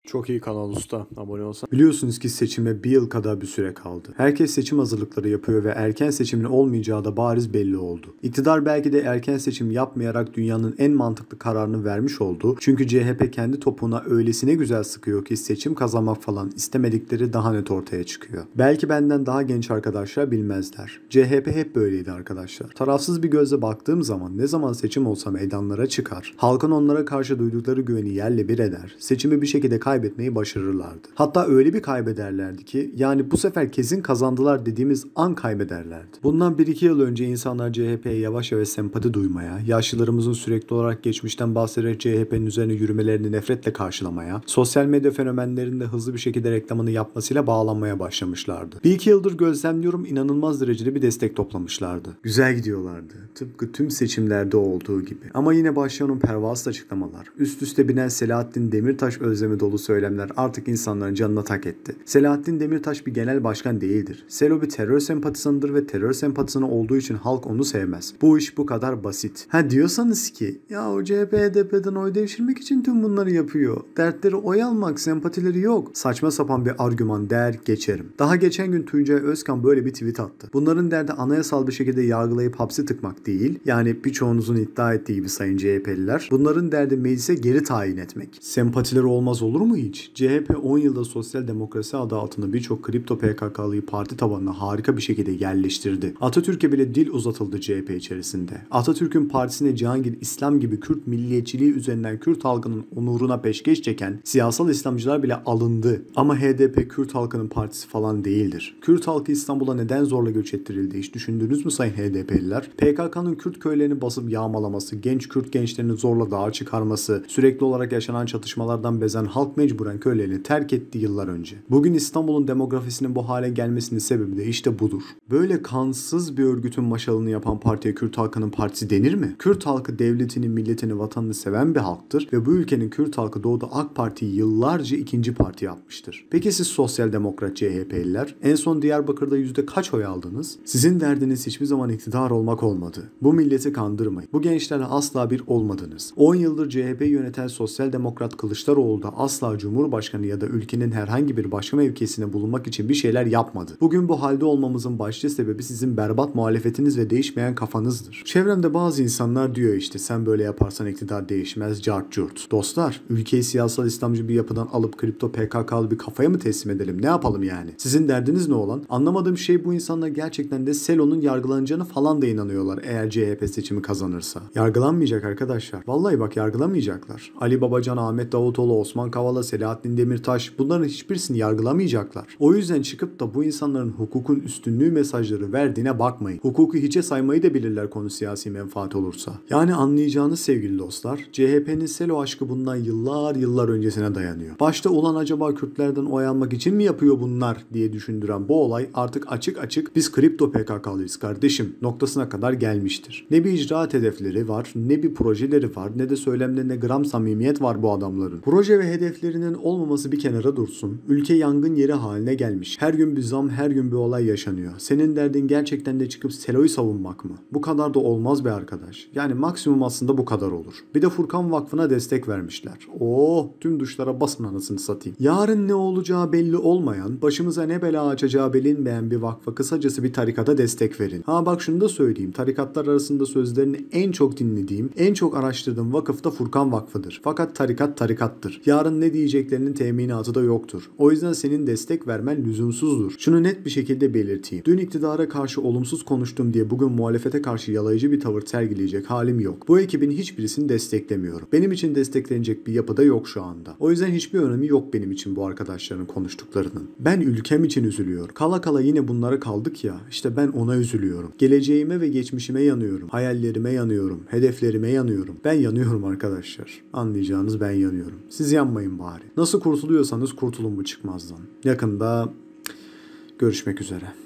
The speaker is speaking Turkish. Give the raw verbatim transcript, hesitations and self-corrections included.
Çok iyi kanal usta. Abone olsan. Biliyorsunuz ki seçime bir yıl kadar bir süre kaldı. Herkes seçim hazırlıkları yapıyor ve erken seçimin olmayacağı da bariz belli oldu. İktidar belki de erken seçim yapmayarak dünyanın en mantıklı kararını vermiş oldu. Çünkü C H P kendi topuğuna öylesine güzel sıkıyor ki seçim kazanmak falan istemedikleri daha net ortaya çıkıyor. Belki benden daha genç arkadaşlar bilmezler. C H P hep böyleydi arkadaşlar. Tarafsız bir gözle baktığım zaman ne zaman seçim olsa meydanlara çıkar. Halkın onlara karşı duydukları güveni yerle bir eder. Seçimi bir şekilde kaybetmeyi başarırlardı. Hatta öyle bir kaybederlerdi ki yani bu sefer kesin kazandılar dediğimiz an kaybederlerdi. Bundan bir iki yıl önce insanlar C H P'ye yavaş yavaş sempati duymaya, yaşlılarımızın sürekli olarak geçmişten bahsederek C H P'nin üzerine yürümelerini nefretle karşılamaya, sosyal medya fenomenlerinin de hızlı bir şekilde reklamını yapmasıyla bağlanmaya başlamışlardı. Bir iki yıldır gözlemliyorum, inanılmaz derecede bir destek toplamışlardı. Güzel gidiyorlardı. Tıpkı tüm seçimlerde olduğu gibi. Ama yine başlayan o pervasız açıklamalar, üst üste binen Selahattin Demirtaş özlemi dolu söylemler artık insanların canına tak etti. Selahattin Demirtaş bir genel başkan değildir. Selo bir terör sempatizanıdır ve terör sempatizanı olduğu için halk onu sevmez. Bu iş bu kadar basit. Ha diyorsanız ki ya o C H P H D P'den oy devşirmek için tüm bunları yapıyor. Dertleri oy almak, sempatileri yok. Saçma sapan bir argüman der geçerim. Daha geçen gün Tuncay Özkan böyle bir tweet attı. Bunların derdi anayasal bir şekilde yargılayıp hapse tıkmak değil. Yani birçoğunuzun iddia ettiği gibi sayın C H P'liler. Bunların derdi meclise geri tayin etmek. Sempatileri olmaz olur mu hiç? C H P on yılda sosyal demokrasi adı altında birçok kripto P K K'lıyı parti tabanına harika bir şekilde yerleştirdi. Atatürk'e bile dil uzatıldı C H P içerisinde. Atatürk'ün partisine Cihangir İslam gibi Kürt milliyetçiliği üzerinden Kürt halkının onuruna peşkeş çeken siyasal İslamcılar bile alındı. Ama H D P Kürt halkının partisi falan değildir. Kürt halkı İstanbul'a neden zorla göç ettirildi hiç düşündünüz mü sayın H D P'liler? P K K'nın Kürt köylerini basıp yağmalaması, genç Kürt gençlerini zorla dağa çıkarması, sürekli olarak yaşanan çatışmalardan bezen halk mecburen köylerini terk etti yıllar önce. Bugün İstanbul'un demografisinin bu hale gelmesinin sebebi de işte budur. Böyle kansız bir örgütün maşalını yapan partiye Kürt halkının partisi denir mi? Kürt halkı devletini, milletini, vatanını seven bir halktır ve bu ülkenin Kürt halkı doğuda AK Parti'yi yıllarca ikinci parti yapmıştır. Peki siz sosyal demokrat C H P'liler en son Diyarbakır'da yüzde kaç oy aldınız? Sizin derdiniz hiçbir zaman iktidar olmak olmadı. Bu milleti kandırmayın. Bu gençlerle asla bir olmadınız. on yıldır C H P yöneten sosyal demokrat Kılıçdaroğlu da asla Cumhurbaşkanı ya da ülkenin herhangi bir başka mevkisine bulunmak için bir şeyler yapmadı. Bugün bu halde olmamızın başlıca sebebi sizin berbat muhalefetiniz ve değişmeyen kafanızdır. Çevremde bazı insanlar diyor işte sen böyle yaparsan iktidar değişmez, cart curt. Dostlar, ülkeyi siyasal İslamcı bir yapıdan alıp kripto P K K'lı bir kafaya mı teslim edelim? Ne yapalım yani? Sizin derdiniz ne olan? Anlamadığım şey bu insanlar gerçekten de Selo'nun yargılanacağını falan da inanıyorlar eğer C H P seçimi kazanırsa. Yargılanmayacak arkadaşlar. Vallahi bak yargılamayacaklar. Ali Babacan, Ahmet Davutoğlu, Osman Kavala, Selahattin Demirtaş bunların hiçbirisini yargılamayacaklar. O yüzden çıkıp da bu insanların hukukun üstünlüğü mesajları verdiğine bakmayın. Hukuku hiçe saymayı da bilirler konu siyasi menfaat olursa. Yani anlayacağınız sevgili dostlar, C H P'nin Selo aşkı bundan yıllar yıllar öncesine dayanıyor. Başta ulan acaba Kürtlerden oy almak için mi yapıyor bunlar diye düşündüren bu olay artık açık açık biz kripto P K K'lıyız kardeşim noktasına kadar gelmiştir. Ne bir icraat hedefleri var, ne bir projeleri var, ne de söylemlerinde gram samimiyet var bu adamların. Proje ve hedeflerinin olmaması bir kenara dursun. Ülke yangın yeri haline gelmiş. Her gün bir zam, her gün bir olay yaşanıyor. Senin derdin gerçekten de çıkıp Selo'yu savunmak mı? Bu kadar da olmaz be arkadaş. Yani maksimum aslında bu kadar olur. Bir de Furkan Vakfı'na destek vermişler. Oh, tüm duşlara basın anasını satayım. Yarın ne olacağı belli olmayan, başımıza ne bela açacağı bilinmeyen bir vakfa kısacası bir tarikata destek verin. Ha bak şunu da söyleyeyim. Tarikatlar arasında sözlerini en çok dinlediğim, en çok araştırdığım vakıf da Furkan Vakfı'dır. Fakat tarikat tarikattır. Yarın ne diyeceklerinin teminatı da yoktur. O yüzden senin destek vermen lüzumsuzdur. Şunu net bir şekilde belirteyim. Dün iktidara karşı olumsuz konuştum diye bugün muhalefete karşı yalayıcı bir tavır sergileyecek halim yok. Bu ekibin hiçbirisini desteklemiyorum. Benim için desteklenecek bir yapıda yok şu anda. O yüzden hiçbir önemi yok benim için bu arkadaşların konuştuklarının. Ben ülkem için üzülüyorum. Kala kala yine bunlara kaldık ya. İşte ben ona üzülüyorum. Geleceğime ve geçmişime yanıyorum. Hayallerime yanıyorum. Hedeflerime yanıyorum. Ben yanıyorum arkadaşlar. Anlayacağınız ben yanıyorum. Siz yanmayın bari. Nasıl kurtuluyorsanız kurtulun bu çıkmazdan. Yakında görüşmek üzere.